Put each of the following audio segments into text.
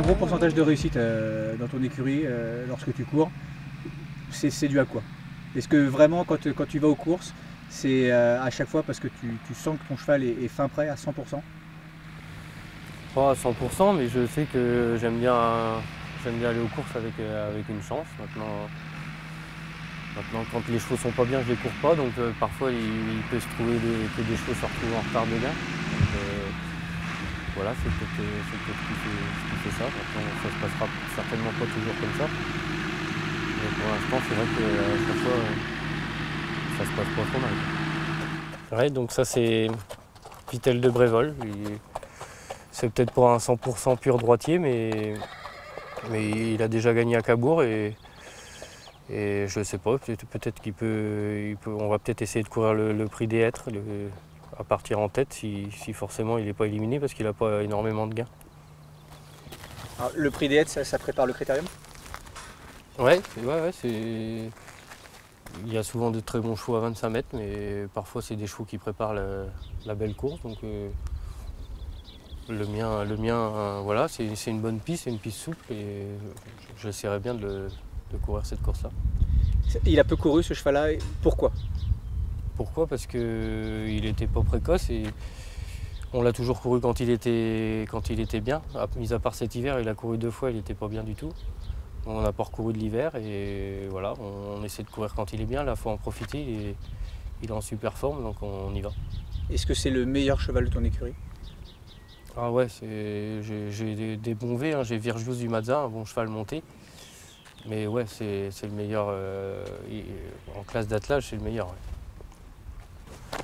gros pourcentage de réussite dans ton écurie lorsque tu cours, c'est dû à quoi? Est-ce que vraiment quand tu vas aux courses, c'est à chaque fois parce que tu sens que ton cheval est fin prêt à 100%? Pas à 100%, mais je sais que j'aime bien aller aux courses avec une chance. Maintenant, quand les chevaux sont pas bien, je les cours pas, donc parfois il peut se trouver que des chevaux se retrouvent en retard de gain. Donc, voilà, c'est peut-être ce qui fait ça. Maintenant, ça se passera certainement pas toujours comme ça. Mais pour l'instant, c'est vrai qu'à chaque fois, ça se passe pas trop mal. Ouais, donc ça c'est Vitel de Brévol. C'est peut-être pas un 100% pur droitier, mais il a déjà gagné à Cabourg et je sais pas, peut-être on va peut-être essayer de courir le prix des hêtres à partir en tête si forcément il n'est pas éliminé parce qu'il n'a pas énormément de gains. Alors, le prix des hêtres, ça prépare le critérium? Ouais, il y a souvent de très bons chevaux à 25 mètres, mais parfois c'est des chevaux qui préparent la belle course. Donc le mien, voilà, c'est une bonne piste, c'est une piste souple et j'essaierai bien de courir cette course-là. Il a peu couru ce cheval-là, pourquoi? Pourquoi? Parce qu'il n'était pas précoce et on l'a toujours couru quand il était bien. Mis à part cet hiver, il a couru 2 fois, il n'était pas bien du tout. On n'a pas recouru de l'hiver et voilà, on essaie de courir quand il est bien. Là, il faut en profiter, il est en super forme, donc on y va. Est-ce que c'est le meilleur cheval de ton écurie? Ah ouais, j'ai des bons V, hein. J'ai Virgius du Mazza, un bon cheval monté. Mais ouais, c'est le meilleur, en classe d'attelage, c'est le meilleur. Ouais.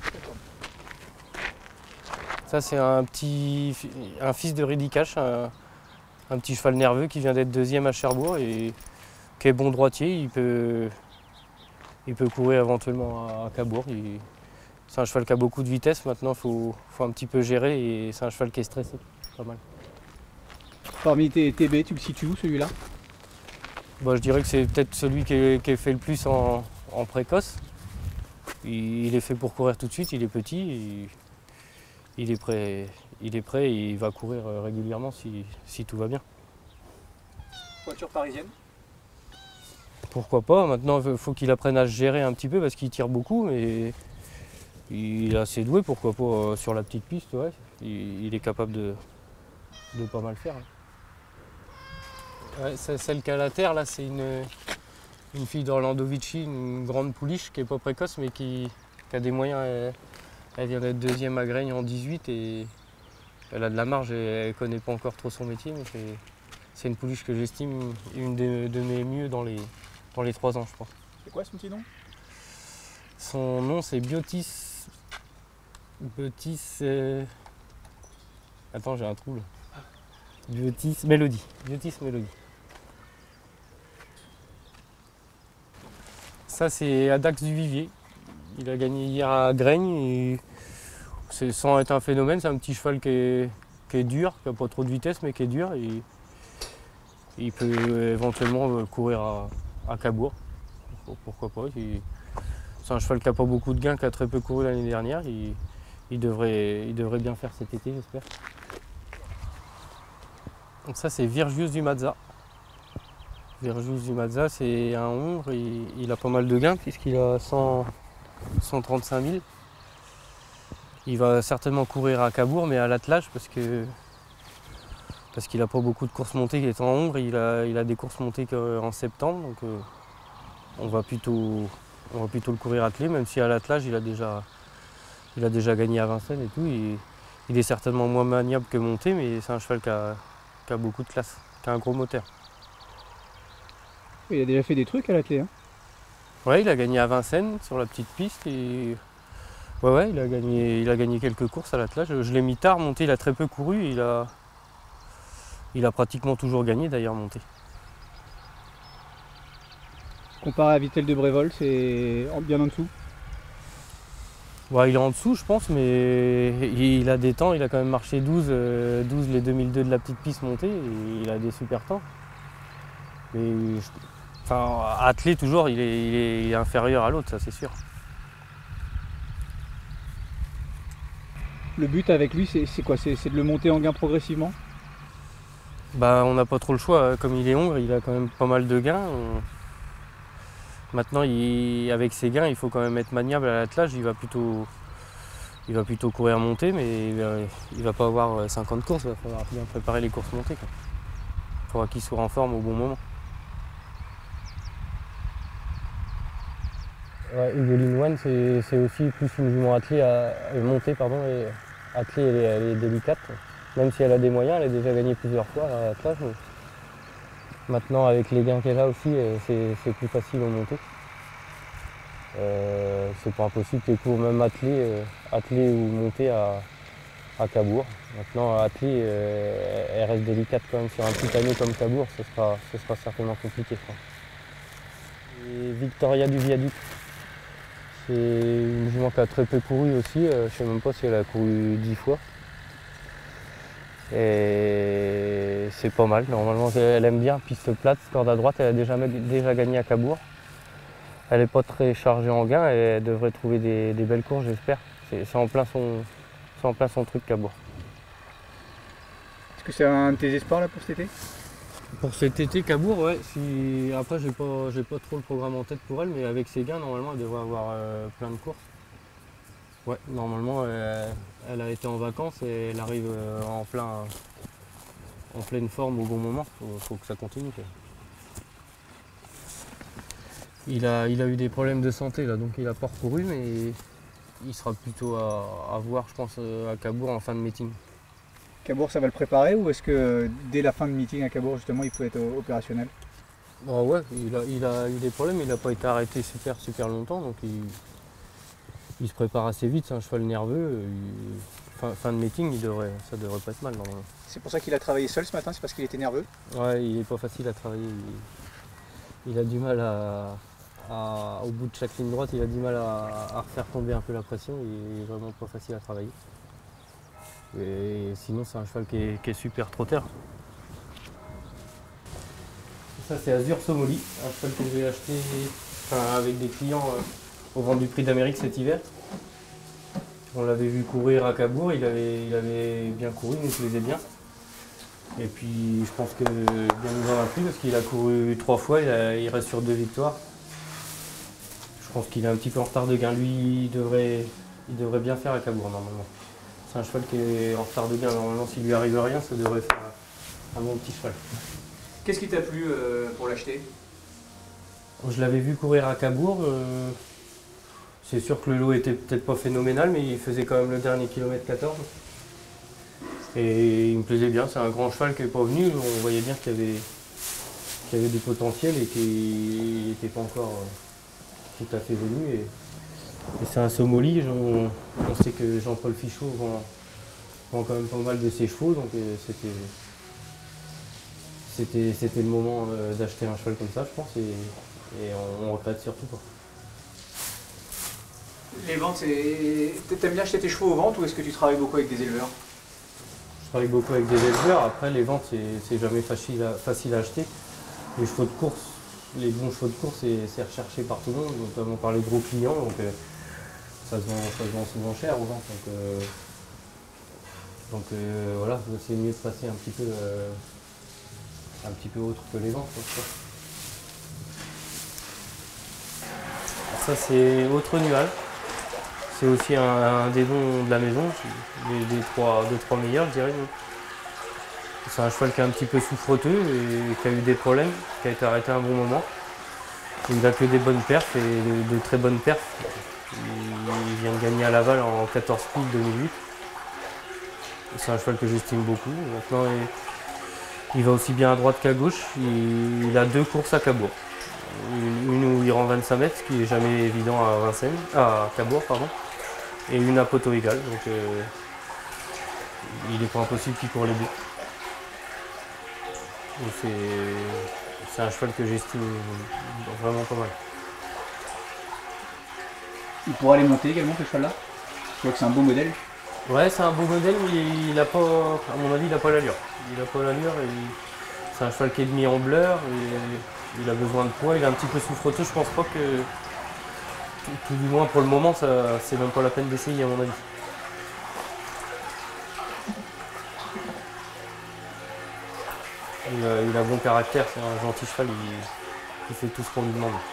Ça, c'est un fils de Ridicache, un petit cheval nerveux qui vient d'être 2e à Cherbourg et qui est bon droitier. Il peut courir éventuellement à Cabourg. C'est un cheval qui a beaucoup de vitesse. Maintenant, il faut un petit peu gérer et c'est un cheval qui est stressé. Pas mal. Parmi tes TB, tu le situes où celui-là? Bah, je dirais que c'est peut-être celui qui est fait le plus en précoce. Il est fait pour courir tout de suite, il est petit, il est prêt et il va courir régulièrement si tout va bien. Voiture parisienne? Pourquoi pas? Maintenant, il faut qu'il apprenne à se gérer un petit peu parce qu'il tire beaucoup, mais il est assez doué, pourquoi pas sur la petite piste, ouais. Il est capable de pas mal faire. Ouais, celle qui a la terre, là, c'est une fille d'Orlando Vici, une grande pouliche qui n'est pas précoce, mais qui a des moyens. Elle vient d'être 2e à Graigne en 18 et elle a de la marge et elle ne connaît pas encore trop son métier, mais c'est une pouliche que j'estime une de mes mieux dans les 3 ans, je crois. C'est quoi son petit nom? Son nom, c'est Biotis. Attends, j'ai un trou là. Biotis Mélodie. Biotis Mélodie. Ça, c'est Adax du Vivier. Il a gagné hier à Graigne. Et sans être un phénomène, c'est un petit cheval qui est dur, qui n'a pas trop de vitesse, mais qui est dur. Et il peut éventuellement courir à Cabourg. Pourquoi pas. C'est un cheval qui n'a pas beaucoup de gains, qui a très peu couru l'année dernière. Il devrait bien faire cet été, j'espère. Donc ça, c'est Virgius du Mazza. Virgius du Mazza, c'est un Hongre. Il a pas mal de gains puisqu'il a 135 000. Il va certainement courir à Cabourg, mais à l'attelage parce qu'il n'a pas beaucoup de courses montées. Il est en Hongre, il a des courses montées qu'en septembre. Donc on va plutôt le courir attelé, même si à l'attelage, il a déjà gagné à Vincennes et tout. Il est certainement moins maniable que monté, mais c'est un cheval qui a beaucoup de classe, qui a un gros moteur. Il a déjà fait des trucs à l'attelé, hein? Ouais, il a gagné à Vincennes sur la petite piste et ouais, il a gagné quelques courses à l'attelage. Je l'ai mis tard monté, il a très peu couru, il a pratiquement toujours gagné d'ailleurs monté. Comparé à Vitel de Brévol, c'est bien en dessous? Ouais, il est en dessous, je pense, mais il a des temps, il a quand même marché 12 les 2002 de la petite piste montée, et il a des super temps. Mais attelé toujours, il est inférieur à l'autre, ça c'est sûr. Le but avec lui, c'est quoi? C'est de le monter en gain progressivement? Bah, on n'a pas trop le choix, comme il est hongre, il a quand même pas mal de gains. Maintenant, avec ses gains, il faut quand même être maniable à l'attelage. Il va plutôt courir monter, mais il va pas avoir 50 courses, il va falloir bien préparer les courses montées. Il faudra qu'il soit en forme au bon moment. Ouais, Hugoline One, c'est aussi plus une jument attelée montée, pardon, et attelée, elle est délicate. Même si elle a des moyens, elle a déjà gagné plusieurs fois à l'attelage. Maintenant, avec les gains qu'elle a aussi, c'est plus facile au montée. C'est pas impossible qu'elle court même attelée ou montée à Cabourg. Maintenant, attelée, elle reste délicate quand même sur un petit anneau comme Cabourg, ce sera certainement compliqué. Et Victoria du Viaduc. C'est une jument qui a très peu couru aussi, je ne sais même pas si elle a couru 10 fois. Et c'est pas mal, normalement elle aime bien piste plate, corde à droite, elle a déjà gagné à Cabourg. Elle n'est pas très chargée en gain et elle devrait trouver des belles courses, j'espère. C'est en plein son truc Cabourg. Est-ce que c'est un de tes espoirs là pour cet été? Pour cet été, Cabourg, ouais. Après, j'ai pas trop le programme en tête pour elle, mais avec ses gains, normalement, elle devrait avoir plein de courses. Ouais, normalement, elle a été en vacances et elle arrive en pleine forme au bon moment. Faut que ça continue, quoi. Il a eu des problèmes de santé, là, donc il a pas recouru, mais il sera plutôt à voir, je pense, à Cabourg en fin de meeting. Cabourg, ça va le préparer ou est-ce que dès la fin de meeting à Cabourg, justement, il faut être opérationnel? Bah ouais, il a eu des problèmes, il n'a pas été arrêté super longtemps, donc il se prépare assez vite, c'est un cheval nerveux. Fin de meeting, ça devrait pas être mal normalement. C'est pour ça qu'il a travaillé seul ce matin, c'est parce qu'il était nerveux? Ouais, il est pas facile à travailler. Il a du mal au bout de chaque ligne droite, il a du mal à refaire tomber un peu la pression, il est vraiment pas facile à travailler. Et sinon, c'est un cheval qui est super trotteur. Ça, c'est Azur Somoli, un cheval que j'ai acheté avec des clients au vent du prix d'Amérique cet hiver. On l'avait vu courir à Cabourg, il avait bien couru, il nous plaisait bien. Et puis, je pense que bien nous en a plu parce qu'il a couru 3 fois, il reste sur 2 victoires. Je pense qu'il est un petit peu en retard de gain. Lui, il devrait bien faire à Cabourg normalement. C'est un cheval qui est en retard de gain. Normalement, s'il lui arrive rien, ça devrait faire un bon petit cheval. Qu'est-ce qui t'a plu pour l'acheter? Je l'avais vu courir à Cabourg. C'est sûr que le lot était peut-être pas phénoménal, mais il faisait quand même le dernier kilomètre 14. Et il me plaisait bien. C'est un grand cheval qui n'est pas venu. On voyait bien qu'il y avait du potentiel et qu'il n'était pas encore tout à fait venu. Et c'est un Somoli. On sait que Jean-Paul Fichot vend quand même pas mal de ses chevaux, donc c'était le moment d'acheter un cheval comme ça, je pense, et on regrette surtout pas. Les ventes, t'aimes bien acheter tes chevaux aux ventes ou est-ce que tu travailles beaucoup avec des éleveurs? Je travaille beaucoup avec des éleveurs. Après, les ventes, c'est jamais facile à acheter. Les chevaux de course, les bons chevaux de course, c'est recherché par tout le monde, notamment par les gros clients. Donc ça se vend souvent cher aux ventes. Donc voilà, c'est mieux de passer un petit peu autre que les ventes. Ça, c'est Autre Nuage. C'est aussi un des bons de la maison, des trois meilleurs, je dirais. C'est un cheval qui est un petit peu souffreteux et qui a eu des problèmes, qui a été arrêté à un bon moment. Il n'a que des bonnes perfs et de très bonnes perfs. Il vient de gagner à Laval en 14 piles 2008. C'est un cheval que j'estime beaucoup. Maintenant, il va aussi bien à droite qu'à gauche. Il a 2 courses à Cabourg. Une où il rend 25 mètres, ce qui n'est jamais évident à Cabourg, pardon. Et une à poteau égal. Donc il n'est pas impossible qu'il court les deux. C'est un cheval que j'estime vraiment pas mal. Il pourra les monter également, ce cheval-là? Je vois que c'est un beau modèle. Ouais, c'est un beau modèle, mais il a pas, à mon avis, il n'a pas l'allure. Il n'a pas l'allure et c'est un cheval qui est demi en bleur et il a besoin de poids. Il est un petit peu souffreteux. Je pense pas que, tout du moins pour le moment, c'est même pas la peine d'essayer à mon avis. Il a bon caractère, c'est un gentil cheval, il fait tout ce qu'on lui demande.